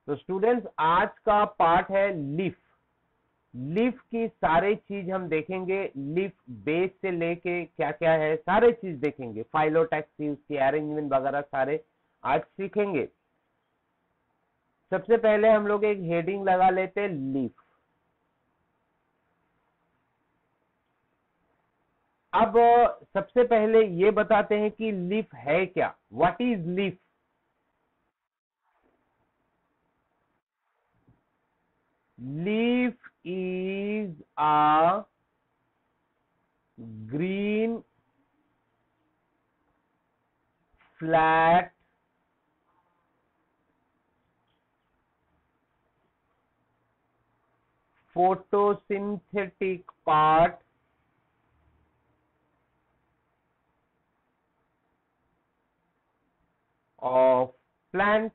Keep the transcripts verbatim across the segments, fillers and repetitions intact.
तो स्टूडेंट्स आज का पार्ट है लीफ। लीफ की सारे चीज हम देखेंगे, लीफ बेस से लेके क्या क्या है सारे चीज देखेंगे, फाइलोटैक्सी, उसकी अरेंजमेंट वगैरह सारे आज सीखेंगे। सबसे पहले हम लोग एक हेडिंग लगा लेते हैं, लीफ। अब सबसे पहले ये बताते हैं कि लीफ है क्या, what is leaf. Leaf is a green flat photosynthetic part of plant.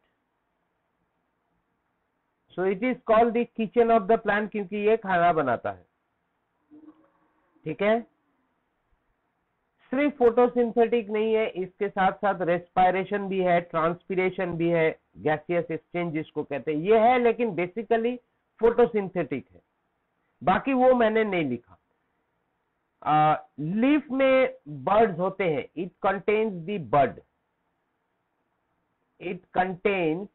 So it is called the kitchen of the plant क्योंकि ये खाना बनाता है। ठीक है, सिर्फ फोटोसिंथेटिक नहीं है, इसके साथ साथ रेस्पायरेशन भी है, ट्रांसपीरेशन भी है, गैसियस एक्सचेंज जिसको कहते हैं ये है, लेकिन बेसिकली फोटोसिंथेटिक है, बाकी वो मैंने नहीं लिखा। लीफ uh, में बर्ड्स होते हैं, it contains the bird, it contains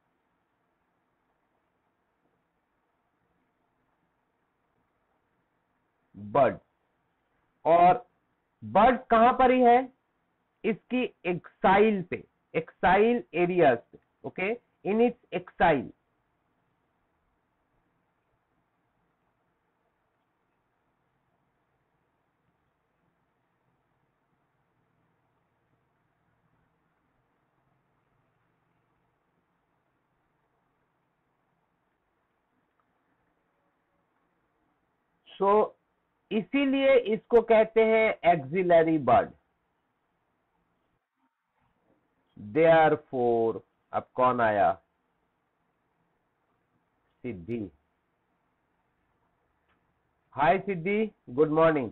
bird. और बर्ड कहां पर ही है, इसकी एक्साइल पे, एक्साइल एरियाज पे, okay, in its axil. So so, इसीलिए इसको कहते हैं एक्सिलरी बर्ड। देयरफॉर, अब कौन आया, Siddhi. Hi Siddhi, good morning.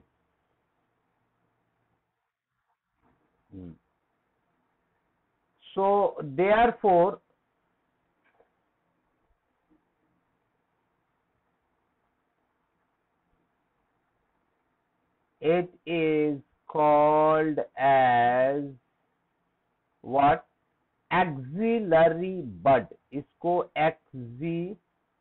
So therefore it is called as what, axillary bud। इसको axillary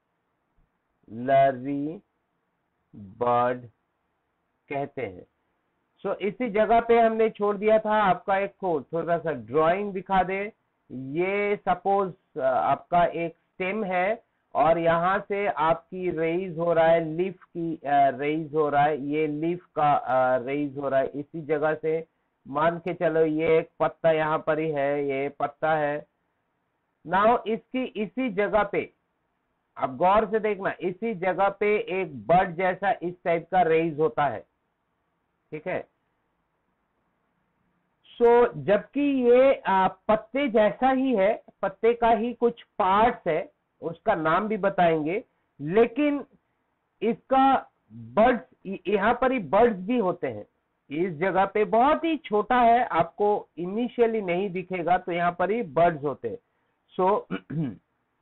bud कहते हैं। सो so, इसी जगह पे हमने छोड़ दिया था आपका एक को थोड़ा सा ड्राइंग दिखा दे। ये सपोज आपका एक स्टेम है और यहाँ से आपकी रेज हो रहा है, लीफ की रेज हो रहा है, ये लीफ का रेज हो रहा है। इसी जगह से मान के चलो ये एक पत्ता यहाँ पर ही है, ये पत्ता है। नाउ इसकी इसी जगह पे आप गौर से देखना, इसी जगह पे एक बर्ड जैसा इस टाइप का रेज होता है। ठीक है, सो so, जबकि ये आ, पत्ते जैसा ही है, पत्ते का ही कुछ पार्ट्स है, उसका नाम भी बताएंगे, लेकिन इसका बर्ड्स, यहाँ पर ही बर्ड्स भी होते हैं। इस जगह पे बहुत ही छोटा है, आपको इनिशियली नहीं दिखेगा, तो यहाँ पर ही बर्ड्स होते हैं। सो so,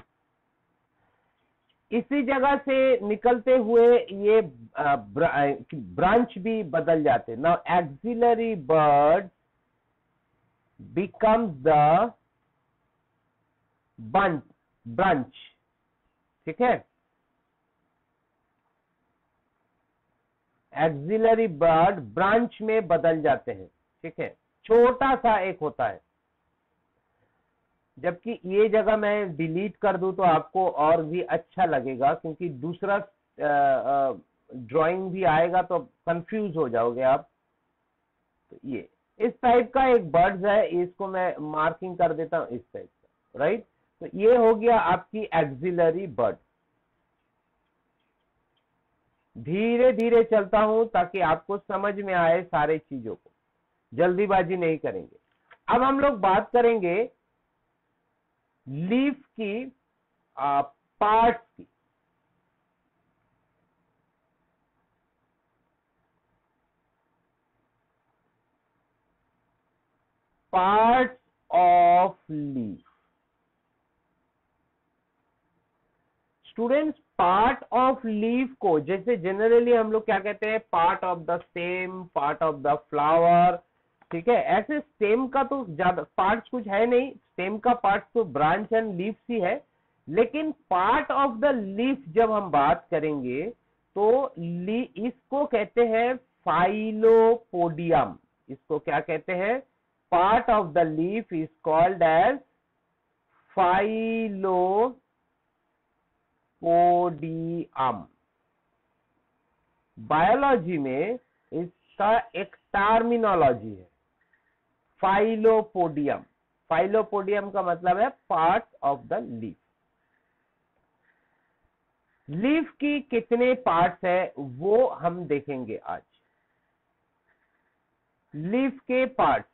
इसी जगह से निकलते हुए ये ब्रांच भी बदल जाते हैं। Now axillary bud becomes the bunch branch। ठीक है, एक्सिलरी बर्ड ब्रांच में बदल जाते हैं। ठीक है, छोटा सा एक होता है, जबकि ये जगह मैं डिलीट कर दूं तो आपको और भी अच्छा लगेगा, क्योंकि दूसरा ड्राइंग भी आएगा तो कंफ्यूज हो जाओगे आप। तो ये इस टाइप का एक बर्ड्स है, इसको मैं मार्किंग कर देता हूं इस टाइप का, राइट। तो ये हो गया आपकी एक्सिलरी बर्ड। धीरे धीरे चलता हूं ताकि आपको समझ में आए सारे चीजों को, जल्दीबाजी नहीं करेंगे। अब हम लोग बात करेंगे लीफ की पार्ट्स की। Parts of leaf. Students part of leaf को, जैसे जनरली हम लोग क्या कहते हैं, part of the stem, part of the flower, ठीक है, ऐसे स्टेम का तो ज्यादा पार्ट्स कुछ है नहीं, स्टेम का पार्ट तो ब्रांच एंड लीफ ही है, लेकिन पार्ट ऑफ द लीफ जब हम बात करेंगे तो ली, इसको कहते हैं फाइलोपोडियम। इसको क्या कहते हैं, part of the leaf is called as phyllopodium. Biology में इसका एक टर्मिनोलॉजी है, फाइलोपोडियम। फाइलोपोडियम का मतलब है part of the leaf. Leaf की कितने पार्ट्स है वो हम देखेंगे आज। लीफ के parts,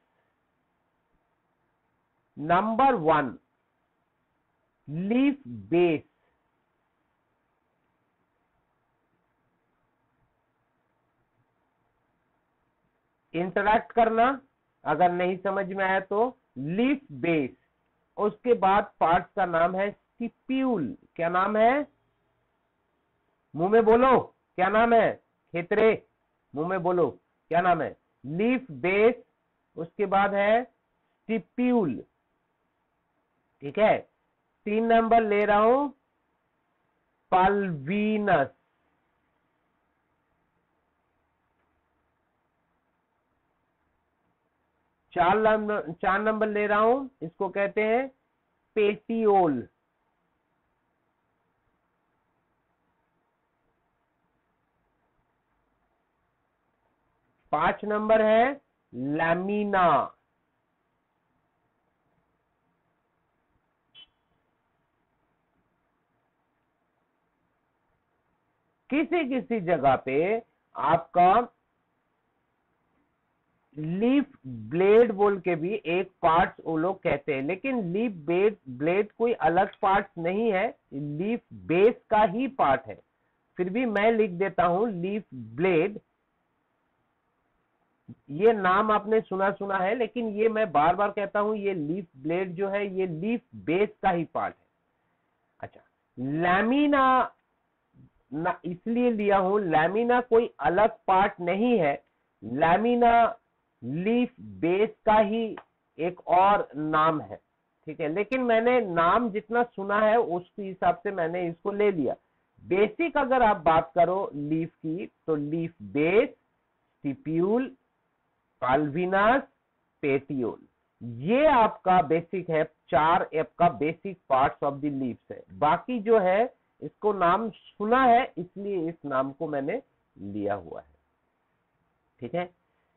number one, leaf base. Interact करना, अगर नहीं समझ में आया तो लीफ बेस। उसके बाद पार्ट्स का नाम है स्टिप्यूल। क्या नाम है, मुंह में बोलो, क्या नाम है खेतरे, मुंह में बोलो क्या नाम है, लीफ बेस। उसके बाद है स्टिप्यूल, ठीक है। तीन नंबर ले रहा हूं, पल्वीनस। चार नंबर चार नंबर ले रहा हूं, इसको कहते हैं पेटियोल। पांच नंबर है लैमिना। किसी किसी जगह पे आपका लीफ ब्लेड बोल के भी एक पार्ट्स वो लोग कहते हैं, लेकिन लीफ ब्लेड ब्लेड कोई अलग पार्ट्स नहीं है, लीफ बेस का ही पार्ट है। फिर भी मैं लिख देता हूं लीफ ब्लेड। ये नाम आपने सुना सुना है, लेकिन ये मैं बार बार कहता हूं, ये लीफ ब्लेड जो है ये लीफ बेस का ही पार्ट है। अच्छा, लैमिना ना इसलिए लिया हूं, लैमिना कोई अलग पार्ट नहीं है, लैमिना लीफ बेस का ही एक और नाम है, ठीक है। लेकिन मैंने नाम जितना सुना है उसके हिसाब से मैंने इसको ले लिया। बेसिक अगर आप बात करो लीफ की, तो leaf base, stipule, pulvinus, petiole, ये आपका बेसिक है। चार आपका basic parts of the leaves है। बाकी जो है इसको नाम सुना है, इसलिए इस नाम को मैंने लिया हुआ है, ठीक है।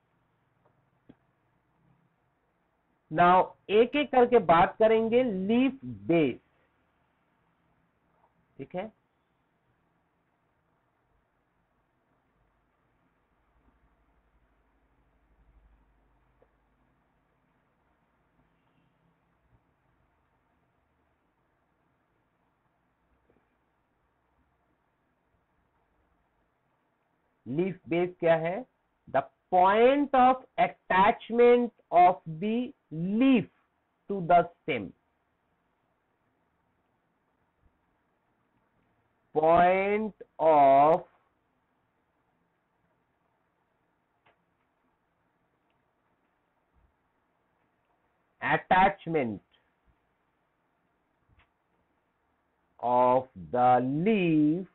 नाउ एक एक करके बात करेंगे लीफ बेस, ठीक है। लीफ बेस क्या है, the point of attachment of the leaf to the stem. Point of attachment of the leaf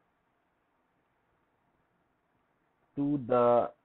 to the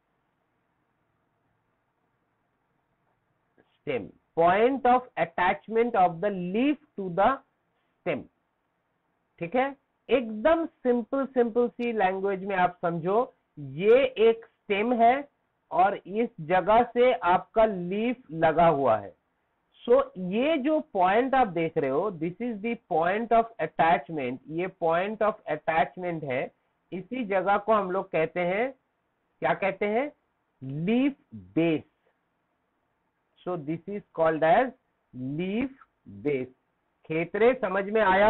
stem. Point of attachment of the leaf to the stem. ठीक है, एकदम simple simple सी language में आप समझो, ये एक stem है और इस जगह से आपका लीफ लगा हुआ है। सो so, ये जो पॉइंट आप देख रहे हो, this is the point of attachment. ये पॉइंट ऑफ अटैचमेंट है, इसी जगह को हम लोग कहते हैं, क्या कहते हैं, leaf base. So this is called as leaf base. खेतरे समझ में आया?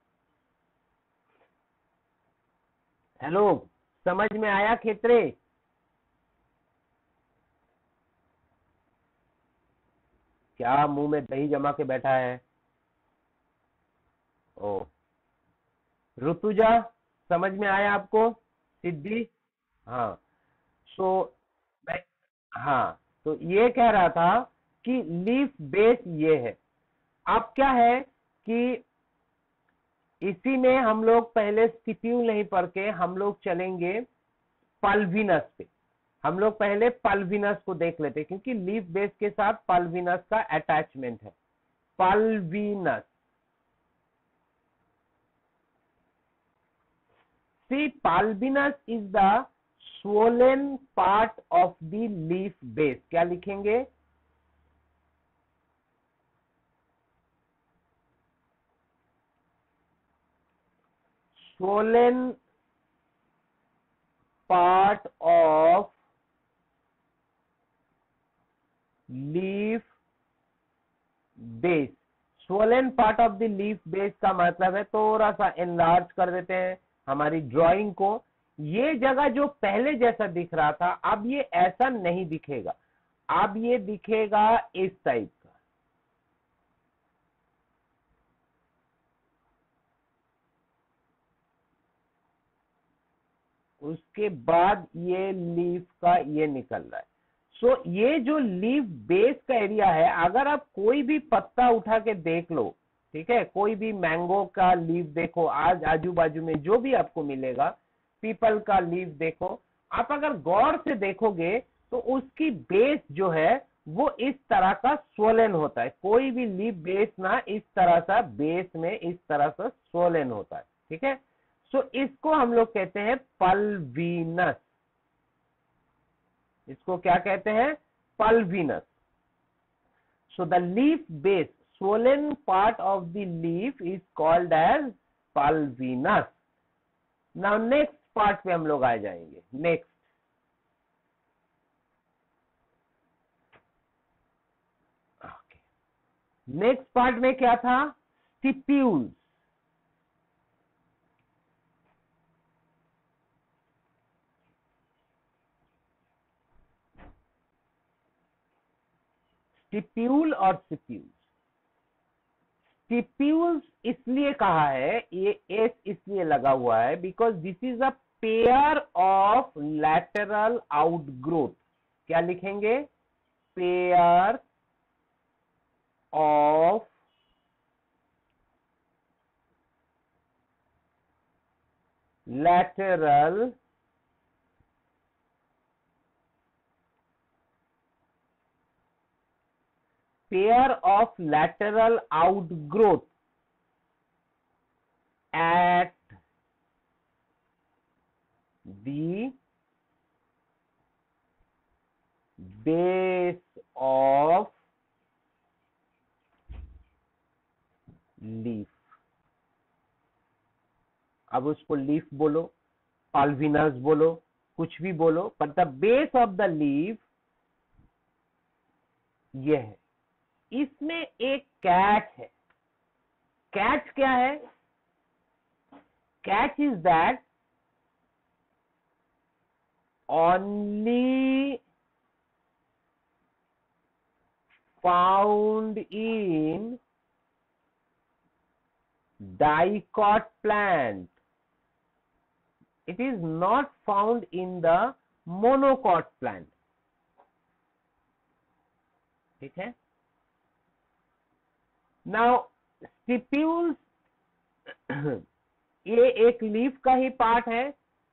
हेलो, समझ में आया खेतरे? क्या मुंह में दही जमा के बैठा है? ओ, ऋतुजा समझ में आया आपको? सिद्धि? हाँ। सो मैं हाँ, तो ये कह रहा था कि लीफ बेस ये है। अब क्या है कि इसी में हम लोग पहले स्टिप्यूल नहीं पढ़ के हम लोग चलेंगे पल्विनस पे। हम लोग पहले पल्विनस को देख लेते क्योंकि लीफ बेस के साथ पल्विनस का अटैचमेंट है। Pulvinus, see pulvinus is the swollen part of the leaf base. क्या लिखेंगे? Swollen part of leaf base. Swollen part of the leaf base का मतलब है, थोड़ा सा एनलार्ज कर देते हैं हमारी ड्राइंग को। ये जगह जो पहले जैसा दिख रहा था अब ये ऐसा नहीं दिखेगा, अब ये दिखेगा इस टाइप का। उसके बाद ये लीफ का ये निकल रहा है। सो so, ये जो लीफ बेस का एरिया है, अगर आप कोई भी पत्ता उठा के देख लो, ठीक है, कोई भी मैंगो का लीफ देखो, आज आजू बाजू में जो भी आपको मिलेगा, पीपल का लीफ देखो, आप अगर गौर से देखोगे तो उसकी बेस जो है वो इस तरह का स्वोलन होता है। कोई भी लीफ बेस ना इस तरह सा बेस में इस तरह से स्वोलन होता है, ठीक है। सो so, इसको हम लोग कहते हैं पल्विनस। इसको क्या कहते हैं? Pulvinus. So the leaf base, swollen part of the leaf is called as pulvinus. Now next part पे हम लोग आ जाएंगे। नेक्स्ट नेक्स्ट पार्ट में क्या था? स्टिप्यूल्स। स्टिप्यूल और स्टिप्यूल्स। स्टिप्यूल्स इसलिए कहा है, ये एस इसलिए लगा हुआ है because this is a pair of lateral outgrowth. क्या लिखेंगे? Pair of lateral pair of lateral outgrowth at the base of leaf। अब उसको लीफ बोलो, पल्विनस बोलो, कुछ भी बोलो, पर the base of the leaf ये है। इसमें एक कैच है। कैच क्या है? Catch is that only found in dicot plant. It is not found in the monocot plant. ठीक है। Now stipules ये एक लीफ का ही पार्ट है,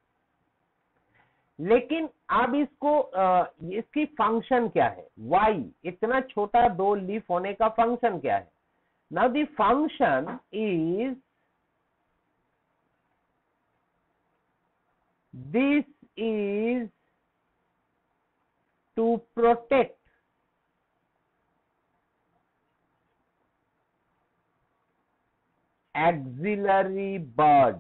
लेकिन अब इसको आ, इसकी फंक्शन क्या है? वाई इतना छोटा दो लीफ होने का फंक्शन क्या है? Now the function is this is to protect axillary bud।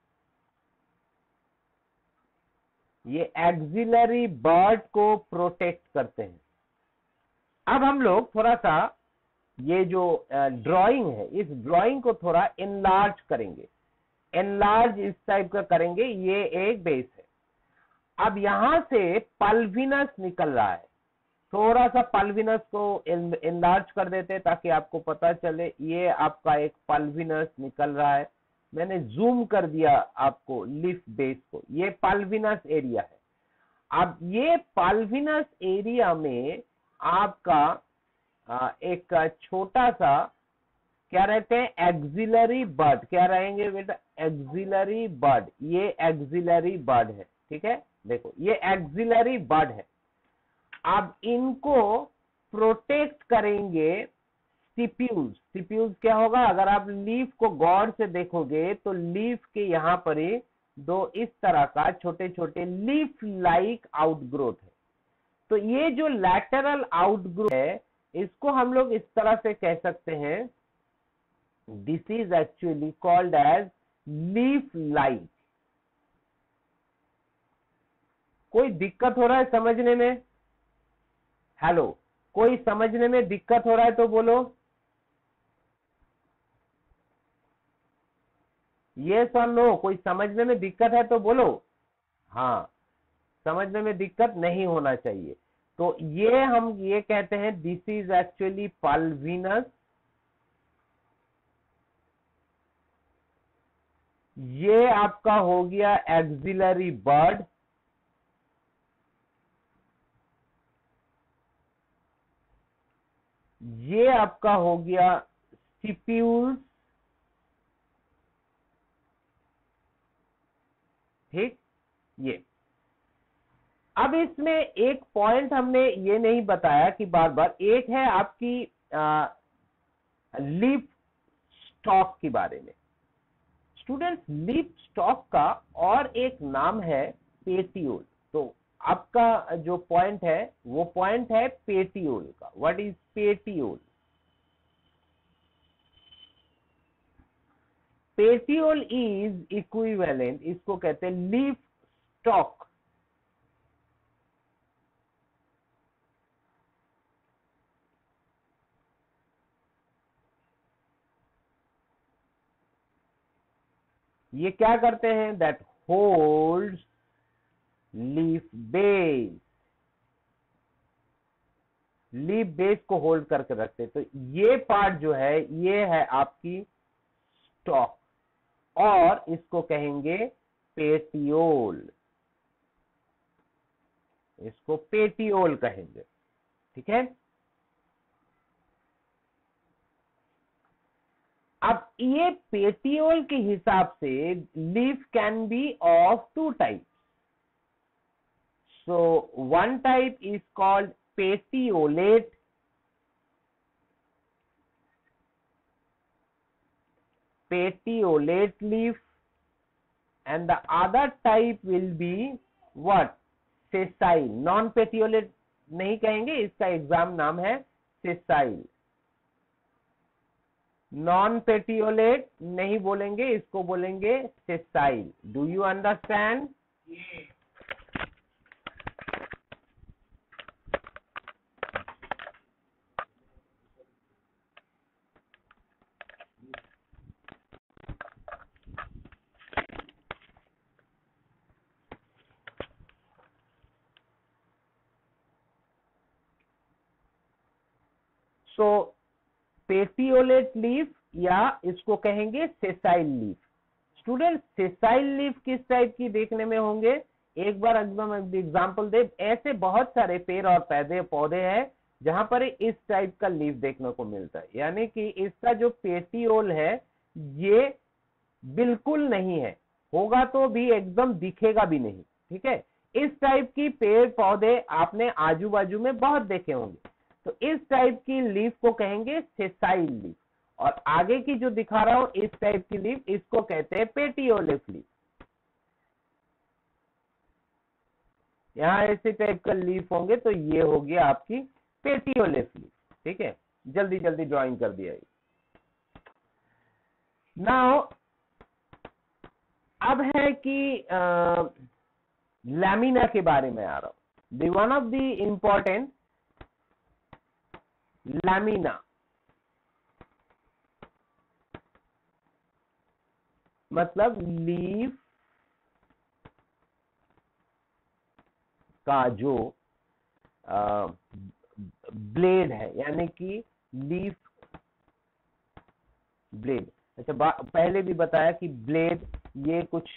ये axillary bud को प्रोटेक्ट करते हैं। अब हम लोग थोड़ा सा ये जो ड्राइंग है, इस ड्राइंग को थोड़ा एनलार्ज करेंगे। एनलार्ज इस टाइप का करेंगे। ये एक बेस है। अब यहां से पल्विनस निकल रहा है। थोड़ा सा पल्विनस को एनलार्ज कर देते ताकि आपको पता चले। ये आपका एक पल्विनस निकल रहा है। मैंने जूम कर दिया आपको लीफ बेस को, ये पाल्विनस एरिया है। अब ये पाल्विनस एरिया में आपका एक छोटा सा क्या रहते हैं, एक्सिलरी बड। क्या रहेंगे बेटा, एक्सिलरी बड। ये एक्सिलरी बड है, ठीक है, देखो ये एक्सिलरी बड है। अब इनको प्रोटेक्ट करेंगे स्टिप्यूल्स। स्टिप्यूल्स क्या होगा, अगर आप लीफ को गौर से देखोगे तो लीफ के यहाँ पर ही दो इस तरह का छोटे छोटे लीफ लाइक आउटग्रोथ है। तो ये जो लैटरल आउटग्रोथ है इसको हम लोग इस तरह से कह सकते हैं, this is actually called as leaf like. कोई दिक्कत हो रहा है समझने में? हेलो, कोई समझने में दिक्कत हो रहा है तो बोलो यस और नो। कोई समझने में दिक्कत है तो बोलो हाँ, समझने में दिक्कत नहीं होना चाहिए। तो ये हम ये कहते हैं दिस इज एक्चुअली पाल्विनस। ये आपका हो गया एक्सिलरी बड। ये आपका हो गया स्टिप्यूल्स, ठीक। ये अब इसमें एक पॉइंट हमने ये नहीं बताया कि बार बार, एक है आपकी लीफ स्टॉक के बारे में। स्टूडेंट्स, लीफ स्टॉक का और एक नाम है पेटियोल। तो आपका जो पॉइंट है वो पॉइंट है पेटियोल का। What is petiole? Petiole is equivalent, इसको कहते हैं लीफ स्टॉक। ये क्या करते हैं, that holds leaf base. Leaf base को होल्ड करके रखते हैं। तो ये पार्ट जो है ये है आपकी स्टॉक, और इसको कहेंगे पेटियोल। इसको पेटियोल कहेंगे, ठीक है। अब ये पेटियोल के हिसाब से leaf can be of two type. So one type is called petiolate, petiolate leaf, and the other type will be what, sessile। non petiolate नहीं कहेंगे, इसका एग्जाम नाम है sessile। नॉन पेटियोलेट नहीं बोलेंगे, इसको बोलेंगे sessile। Do you understand? So petiolate leaf या इसको कहेंगे sessile leaf. Student, sessile leaf किस टाइप की देखने में होंगे? एक बार एकदम एग्जांपल दे। ऐसे बहुत सारे पेड़ और पौधे पौधे हैं जहां पर इस टाइप का लीफ देखने को मिलता है, यानी कि इसका जो पेटियोल है ये बिल्कुल नहीं है, होगा तो भी एकदम दिखेगा भी नहीं, ठीक है। इस टाइप की पेड़ पौधे आपने आजू बाजू में बहुत देखे होंगे। तो इस टाइप की लीफ को कहेंगे सेसाइल लीफ, और आगे की जो दिखा रहा हूं इस टाइप की लीफ, इसको कहते हैं पेटियोलेट लीफ। यहां ऐसे टाइप का लीफ होंगे तो ये हो गया आपकी पेटियोलेट लीफ, ठीक है। जल्दी जल्दी ड्राइंग कर दिया। नाउ अब है कि लैमिना के बारे में आ रहा हूं। The one of the important lamina, मतलब लीफ का जो आ, ब्लेड है, यानी कि लीफ ब्लेड। अच्छा, पहले भी बताया कि ब्लेड ये कुछ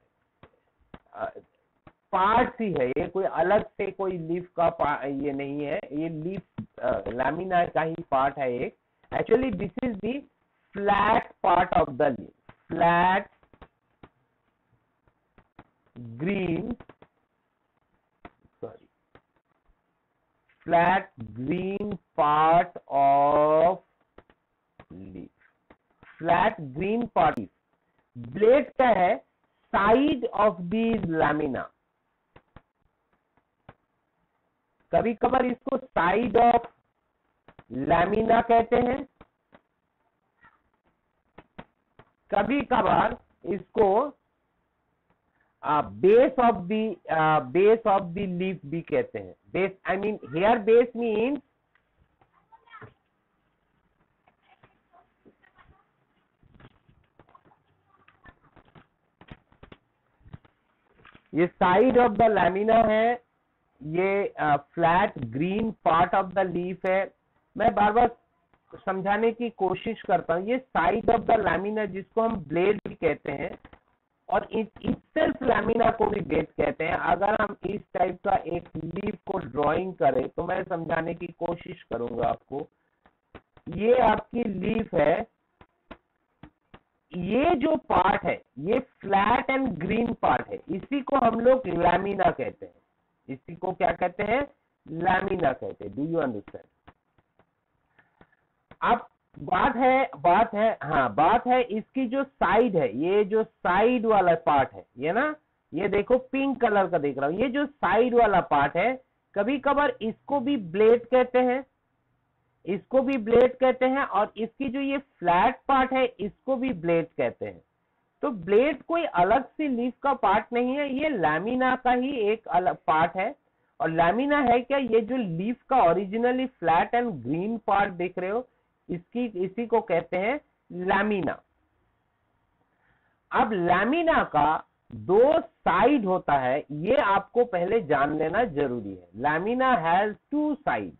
पार्ट ही है, ये कोई अलग से कोई लीफ का ये नहीं है, ये लीफ लैमिना का ही पार्ट है एक। Actually this is the flat part of the leaf, flat green sorry flat green part of leaf, flat green part. Blade क्या है? Side of the lamina. कभी कभार इसको साइड ऑफ लैमिना कहते हैं, कभी कभार इसको base of the base of the leaf भी कहते हैं। Base I mean here base means ये साइड ऑफ द लैमिना है, ये flat green part of the leaf है। मैं बार बार समझाने की कोशिश करता हूं, ये साइड ऑफ द लैमिना जिसको हम ब्लेड भी कहते हैं और इटसेल्फ लैमिना को भी ब्लेड कहते हैं। अगर हम इस टाइप का एक लीफ को ड्राइंग करें तो मैं समझाने की कोशिश करूंगा आपको। ये आपकी लीफ है, ये जो पार्ट है ये फ्लैट एंड ग्रीन पार्ट है, इसी को हम लोग लैमिना कहते हैं। इसी को क्या कहते हैं? लैमिना कहते हैं। Do you understand? अब बात है बात है हाँ बात है इसकी जो साइड है, ये जो साइड वाला पार्ट है, ये ना, ये देखो पिंक कलर का देख रहा हूं, ये जो साइड वाला पार्ट है, कभी कभार इसको भी ब्लेड कहते हैं, इसको भी ब्लेड कहते हैं, और इसकी जो ये फ्लैट पार्ट है इसको भी ब्लेड कहते हैं। तो ब्लेड कोई अलग से लीफ का पार्ट नहीं है, ये लैमिना का ही एक अलग पार्ट है। और लैमिना है क्या? ये जो लीफ का originally flat and green part देख रहे हो, इसकी इसी को कहते हैं लैमिना। अब लैमिना का दो साइड होता है, ये आपको पहले जान लेना जरूरी है। Lamina has two side,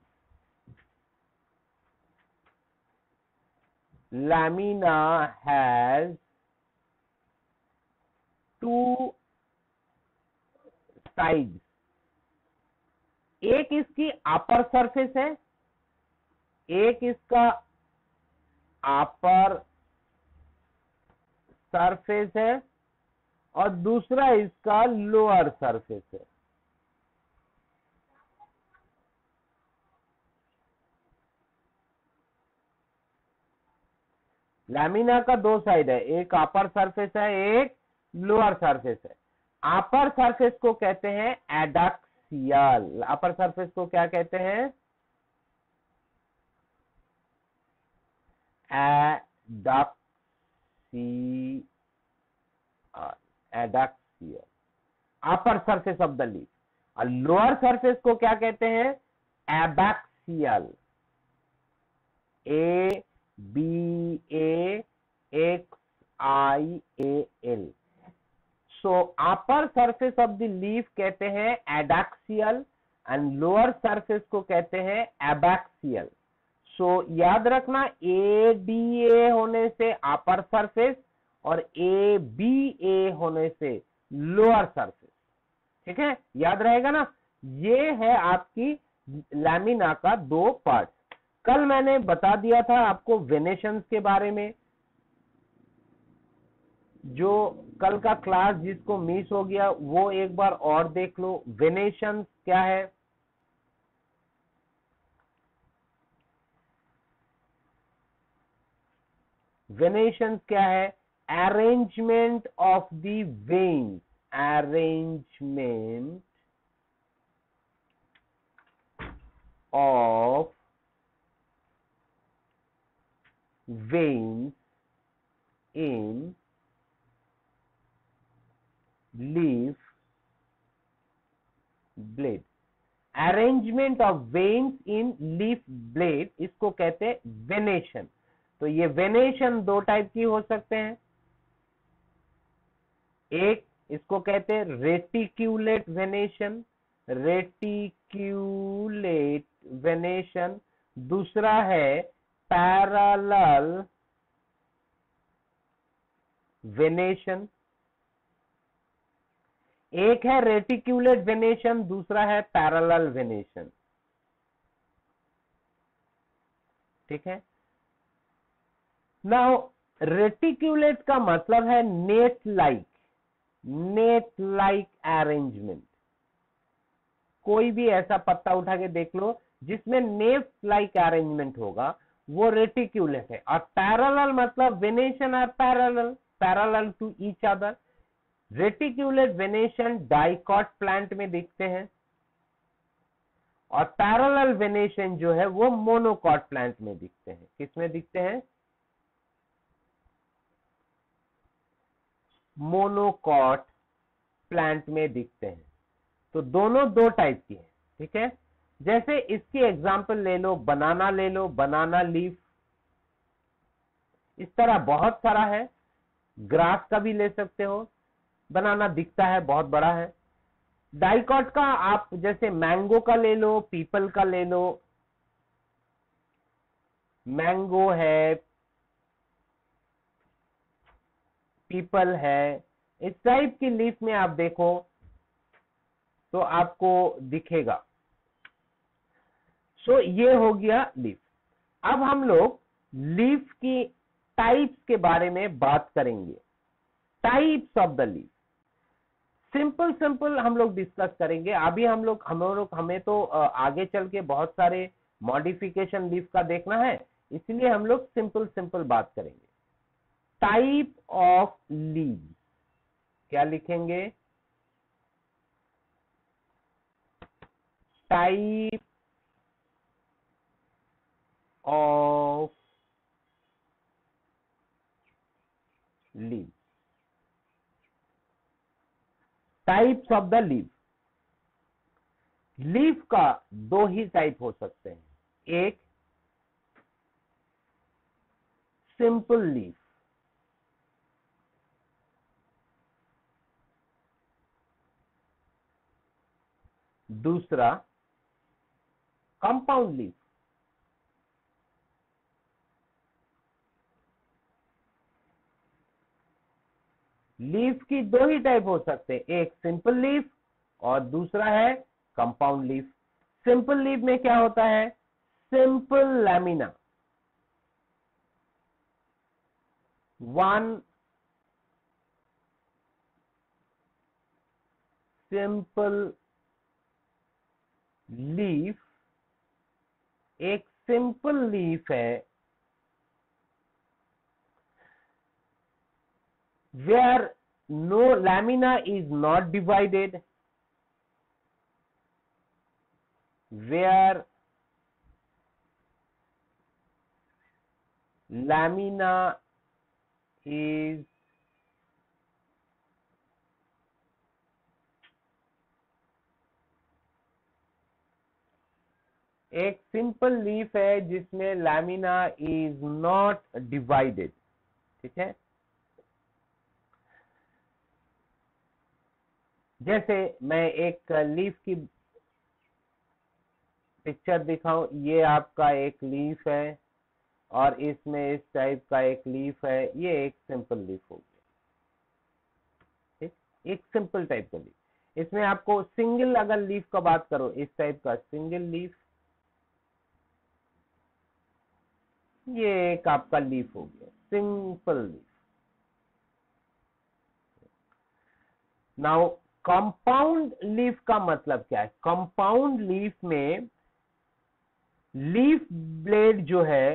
lamina has two side. एक इसकी अपर सरफेस है, एक इसका अपर सरफेस है और दूसरा इसका लोअर सरफेस है। लैमिना का दो साइड है, एक अपर सरफेस है, एक लोअर सरफेस है। अपर सरफेस को कहते हैं एडैक्सियल। अपर सरफेस को क्या कहते हैं? Adaxial, adaxial, upper surface of the leaf. और लोअर सरफेस को क्या कहते हैं? Abaxial, A B A X I A L. So upper surface of the leaf कहते हैं एडैक्सियल एंड लोअर सरफेस को कहते हैं एबैक्सियल। सो याद रखना, ए डी ए होने से अपर सरफेस और ए बी ए होने से लोअर सरफेस। ठीक है, याद रहेगा ना? ये है आपकी लैमिना का दो पार्ट। कल मैंने बता दिया था आपको वेनेशंस के बारे में। जो कल का क्लास जिसको मिस हो गया वो एक बार और देख लो। वेनेशंस क्या है? वेनेशंस क्या है? Arrangement of the veins, arrangement of veins in leaf blade। Arrangement of veins in leaf blade, इसको कहते हैं वेनेशन। तो ये वेनेशन दो टाइप की हो सकते हैं। एक इसको कहते हैं रेटिक्यूलेट वेनेशन, रेटिक्यूलेट वेनेशन। दूसरा है पैरेलल वेनेशन, एक है रेटिक्यूलेट वेनेशन, दूसरा है पैरेलल वेनेशन। ठीक है। नाउ रेटिक्यूलेट का मतलब है net like, net like arrangement. कोई भी ऐसा पत्ता उठा के देख लो जिसमें नेट लाइक अरेंजमेंट होगा, वो रेटिक्यूलेट है। और पैरेलल मतलब venation are parallel, parallel to each other. Reticulate venation dicot plant में दिखते हैं और पैरेलल वेनेशन जो है वो मोनोकॉट प्लांट में दिखते हैं। किसमें दिखते हैं? मोनोकॉट प्लांट में दिखते हैं। तो दोनों दो टाइप की है। ठीक है। जैसे इसकी एग्जांपल ले लो, बनाना ले लो, बनाना लीफ। इस तरह बहुत सारा है, ग्रास का भी ले सकते हो। बनाना दिखता है, बहुत बड़ा है। डाइकॉट का आप जैसे मैंगो का ले लो, पीपल का ले लो। मैंगो है, पीपल है, इस टाइप की लीफ में आप देखो तो आपको दिखेगा। सो ये हो गया लीफ। अब हम लोग लीफ की टाइप्स के बारे में बात करेंगे। Types of the leaf simple simple हम लोग डिस्कस करेंगे। अभी हम लोग हम लोग हमें तो आगे चल के बहुत सारे मॉडिफिकेशन लीफ का देखना है, इसलिए हम लोग सिंपल सिंपल बात करेंगे। टाइप ऑफ लीव क्या लिखेंगे? Type of leave, types of the leave. Leaf का दो ही टाइप हो सकते हैं, एक सिंपल लीफ, दूसरा कंपाउंड लीफ। लीफ की दो ही टाइप हो सकते हैं, एक सिंपल लीफ और दूसरा है कंपाउंड लीफ। सिंपल लीफ में क्या होता है? Simple lamina, one simple leaf, एक सिंपल लीफ है where no lamina is not divided, where lamina is एक सिंपल लीफ है जिसमें लैमिना इज नॉट डिवाइडेड। ठीक है। जैसे मैं एक लीफ की पिक्चर दिखाऊं, ये आपका एक लीफ है और इसमें इस टाइप का एक लीफ है, ये एक सिंपल लीफ हो गया। ठीक, एक सिंपल टाइप का लीफ। इसमें आपको सिंगल अगर लीफ का बात करो, इस टाइप का सिंगल लीफ, ये एक आपका लीफ हो गया, simple leaf. Now compound leaf का मतलब क्या है? कंपाउंड लीफ में लीफ ब्लेड जो है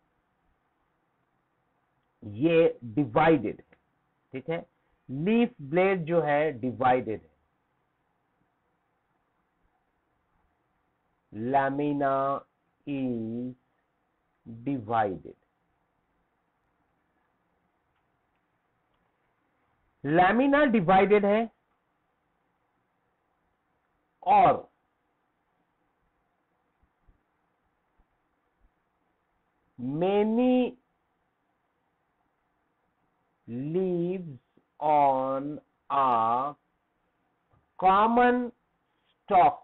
ये डिवाइडेड है। ठीक है। लीफ ब्लेड जो है डिवाइडेड है, lamina is divided. Lamina divided है और many leaves on a common stalk,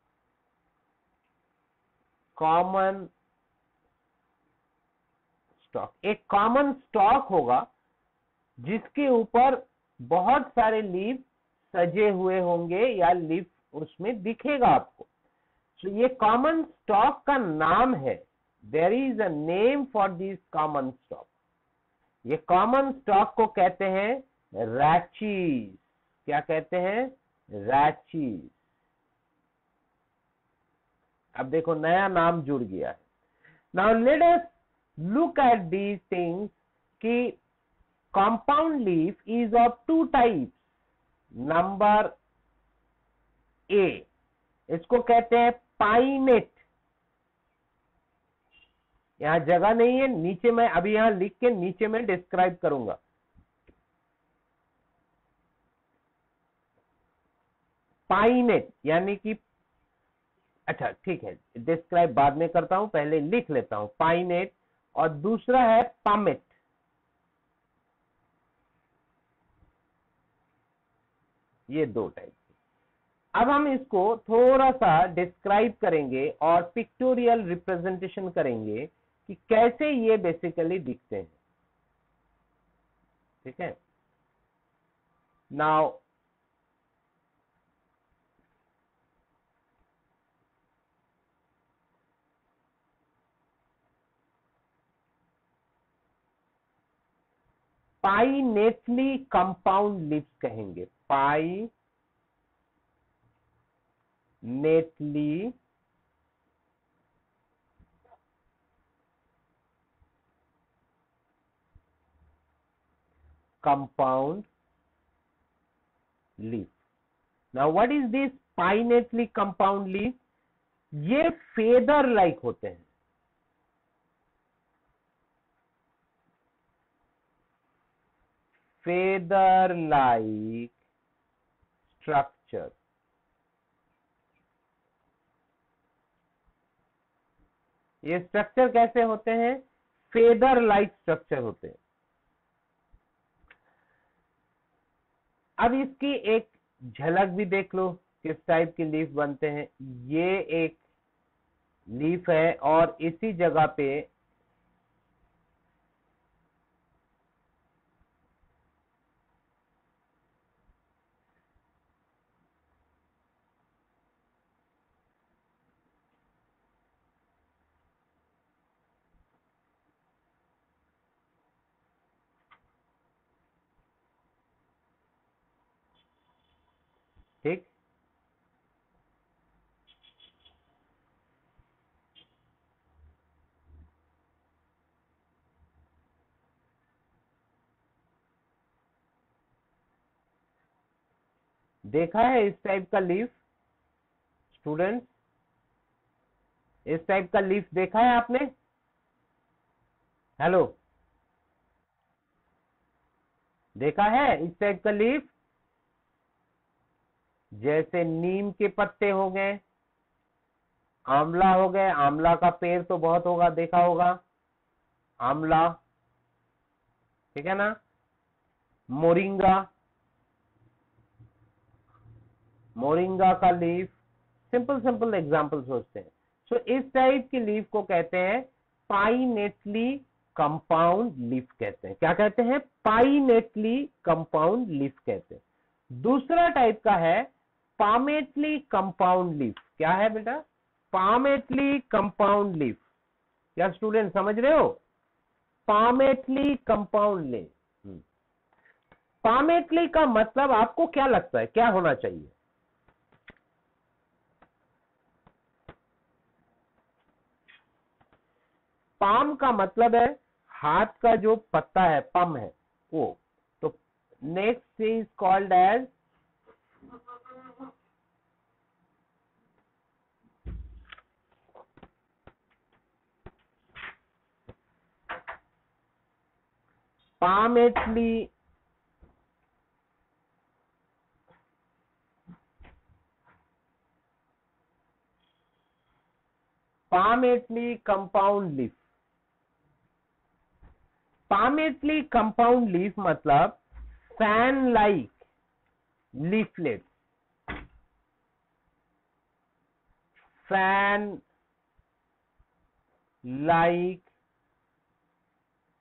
common stalk, एक कॉमन स्टॉक होगा जिसके ऊपर बहुत सारे लीफ सजे हुए होंगे या लीफ उसमें दिखेगा आपको। तो ये कॉमन स्टॉक का नाम है, there is a name for this common stalk. ये कॉमन स्टॉक को कहते हैं रैचीज। क्या कहते हैं? रैचीज। अब देखो नया नाम जुड़ गया है। Now let us look at these things कि compound leaf is of two types. Number A, इसको कहते हैं पाइनेट। यहां जगह नहीं है, नीचे मैं अभी यहां लिख के नीचे में डिस्क्राइब करूंगा। पाइनेट यानी कि, अच्छा ठीक है, डिस्क्राइब बाद में करता हूं, पहले लिख लेता हूं पाइनेट। और दूसरा है पामेट। ये दो टाइप। अब हम इसको थोड़ा सा डिस्क्राइब करेंगे और पिक्टोरियल रिप्रेजेंटेशन करेंगे कि कैसे ये बेसिकली दिखते हैं। ठीक है, नाउ पाइनेटली कंपाउंड लीव्स कहेंगे। Pinnately compound leaf. Now what is this pinnately compound leaf? ये फेदर लाइक होते हैं। Feather like structure. ये स्ट्रक्चर कैसे होते हैं? फेदर लाइक स्ट्रक्चर होते हैं। अब इसकी एक झलक भी देख लो किस टाइप की लीफ बनते हैं। ये एक लीफ है और इसी जगह पे ठीक, देखा है इस टाइप का लीफ स्टूडेंट? इस टाइप का लीफ देखा है आपने? हेलो, देखा है इस टाइप का लीफ? जैसे नीम के पत्ते हो गए, आंवला हो गए, आंवला का पेड़ तो बहुत होगा, देखा होगा आंवला, ठीक है ना? मोरिंगा, मोरिंगा का लीफ, सिंपल सिंपल एग्जांपल सोचते हैं। सो so, इस टाइप की लीफ को कहते हैं पाइनेटली कंपाउंड लीफ कहते हैं। क्या कहते हैं? पाइनेटली कंपाउंड लीफ कहते हैं। दूसरा टाइप का है पामेटली कंपाउंड लीफ। क्या है बेटा? Palmately compound leaf. क्या स्टूडेंट समझ रहे हो? Palmately compound leaf. पामेटली का मतलब आपको क्या लगता है क्या होना चाहिए? पाम का मतलब है हाथ का जो पत्ता है, पम है वो। तो next is called as palmately palmately compound leaf। palmately compound leaf मतलब fan like leaflet, fan like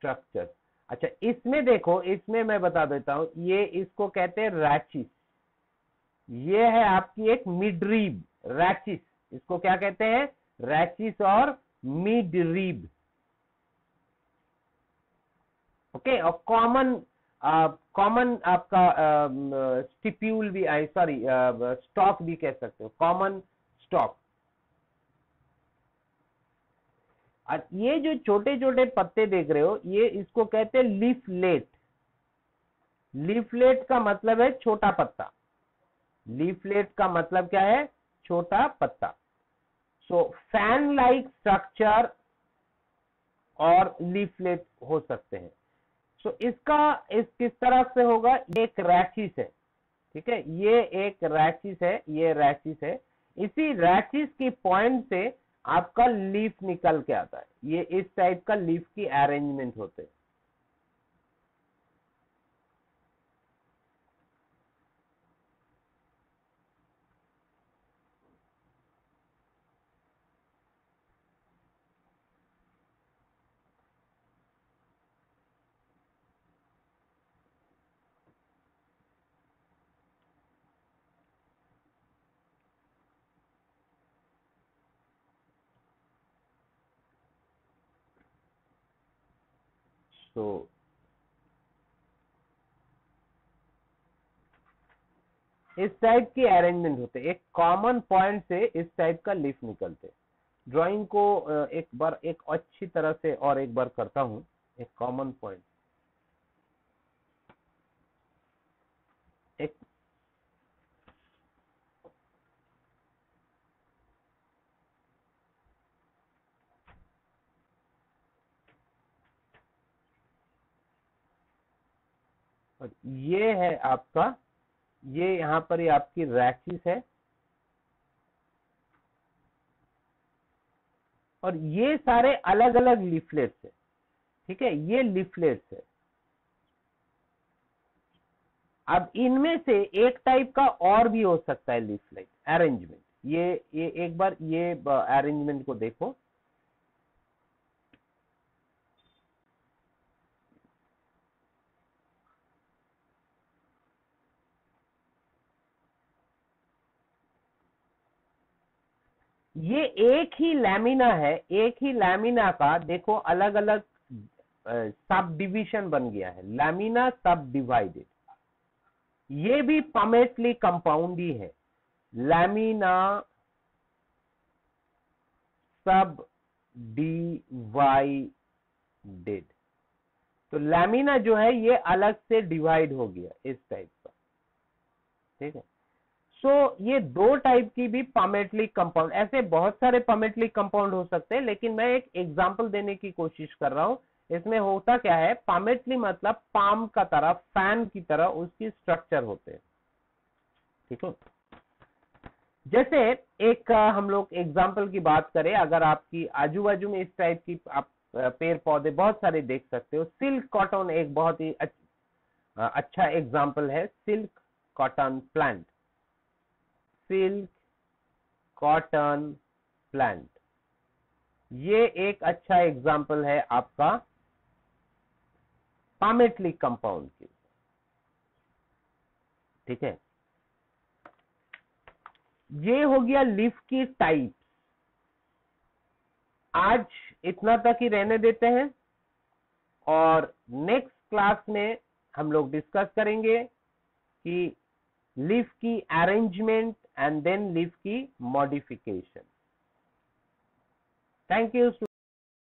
structure. अच्छा, इसमें देखो, इसमें मैं बता देता हूं, ये इसको कहते हैं रैचिस। ये है आपकी एक मिडरीब, रैचिस, इसको क्या कहते हैं, रैचिस और मिडरीब। ओके, और कॉमन कॉमन आपका स्टिप्यूल भी, सॉरी स्टॉक भी कह सकते हो, कॉमन स्टॉक। और ये जो छोटे छोटे पत्ते देख रहे हो, ये इसको कहते हैं लीफलेट। लीफलेट का मतलब है छोटा पत्ता। लीफलेट का मतलब क्या है, छोटा पत्ता। सो फैन लाइक स्ट्रक्चर और लीफलेट हो सकते हैं। सो so, इसका इस किस तरह से होगा, ये एक रैचिस है, ठीक है, ये एक रैचिस है, ये रैचिस है। इसी रैचिस की पॉइंट से आपका लीफ निकल के आता है। ये इस टाइप का लीफ की अरेंजमेंट होते हैं। तो इस टाइप की अरेंजमेंट होते, एक कॉमन पॉइंट से इस टाइप का लीफ निकलते। ड्राइंग को एक बार एक अच्छी तरह से और एक बार करता हूं। एक कॉमन पॉइंट, एक ये है आपका, ये यहां पर ये आपकी रैचिस है, और ये सारे अलग अलग लीफलेट्स है, ठीक है, ये लीफलेट्स है। अब इनमें से एक टाइप का और भी हो सकता है लीफलेट अरेंजमेंट। ये ये एक बार ये अरेंजमेंट को देखो, ये एक ही लैमिना है, एक ही लैमिना का देखो अलग अलग सब डिविजन बन गया है, लैमिना सब डिवाइडेड। ये भी पमेटली कंपाउंड ही है, लैमिना सब डिवाइडेड। तो लैमिना जो है ये अलग से डिवाइड हो गया इस टाइप का, ठीक है। सो so, ये दो टाइप की भी पमेटली कंपाउंड, ऐसे बहुत सारे पमेटली कंपाउंड हो सकते हैं, लेकिन मैं एक एग्जांपल देने की कोशिश कर रहा हूं। इसमें होता क्या है, पमेटली मतलब पाम का तरह, फैन की तरह उसकी स्ट्रक्चर होते हैं, ठीक है। जैसे एक हम लोग एग्जांपल की बात करें, अगर आपकी आजू बाजू में इस टाइप की आप पेड़ पौधे बहुत सारे देख सकते हो। सिल्क कॉटन एक बहुत ही अच्छा एग्जांपल है, silk cotton plant, silk cotton plant, ये एक अच्छा एग्जांपल है आपका पामेटली कंपाउंड की, ठीक है। ये हो गया लीफ की टाइप। आज इतना तक ही रहने देते हैं, और नेक्स्ट क्लास में हम लोग डिस्कस करेंगे कि लीफ की अरेंजमेंट एंड देन लीफ की मॉडिफिकेशन। Thank you.